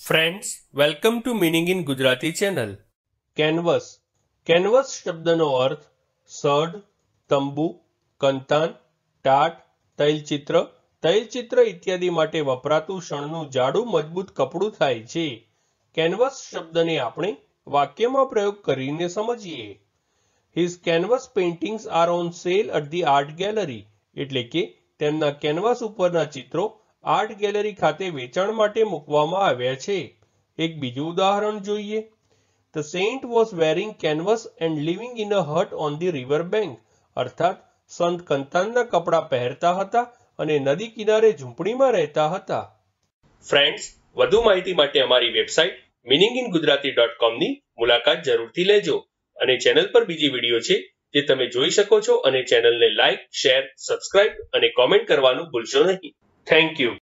Friends, welcome to meaning in Gujarati channel. Canvas. Canvas શબ્દનો અર્થ સઢ, તંબુ, કંતાન, ટાટ, તૈલચિત્ર ઇત્યાદિ માટે વપરાતું શણનું જાડું મજબૂત કપડું થાય છે. કેનવસ શબ્દને આપણે વાક્યમાં પ્રયોગ કરીને સમજીએ. His canvas paintings are on sale at the art gallery. એટલે કે તેમના કેનવાસ ઉપરના ચિત્રો આર્ટ ગેલેરી ખાતે વેચાણ માટે મૂકવામાં આવ્યા છે. એક બીજું ઉદાહરણ જોઈએ. The saint was wearing canvas and living in a hut on the river bank. અર્થાત સંત કંતાનના કપડાં પહેરતા હતા અને નદી કિનારે ઝૂંપડીમાં રહેતા હતા. ફ્રેન્ડ્સ, વધુ માહિતી માટે અમારી વેબસાઇટ meaninginggujarati.com ની મુલાકાત જરૂરથી લેજો. અને ચેનલ પર બીજી વિડીયો છે જે તમે જોઈ શકો છો અને ચેનલને લાઇક, શેર, સબસ્ક્રાઇબ અને કોમેન્ટ કરવાનું ભૂલશો નહીં. Thank you.